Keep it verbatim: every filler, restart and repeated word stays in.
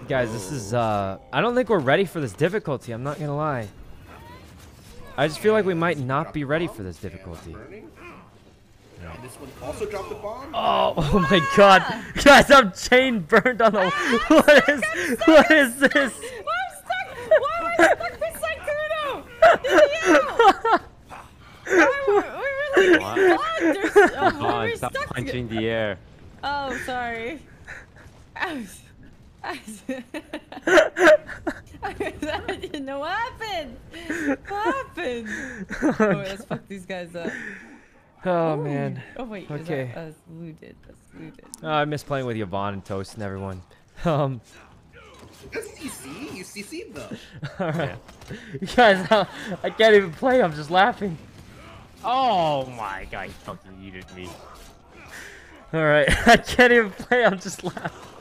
Guys, this is, uh, I don't think we're ready for this difficulty. I'm not gonna lie. I just feel like we might not be ready for this difficulty. Yeah. This one also dropped a bomb. Oh, oh my god. Guys, I'm chain burned on the... What is, what is this? I'm stuck. Why am I stuck with Sykkuno? Why were we really blocked? There's, oh, Come on, we're stop stuck punching the air. Oh, sorry. I was, I was, I didn't know what happened. What happened? Oh, wait, let's fuck these guys up. Oh, Ooh. man. Oh, wait. Okay. Is that, uh, looted. That's looted. Oh, I miss playing with Yvonnie and Toast and everyone. Um. That's C C. You C C'd them. Alright. You guys, I, I can't even play. I'm just laughing. Oh my god, he fucking yeeted me. Alright. I can't even play. I'm just laughing.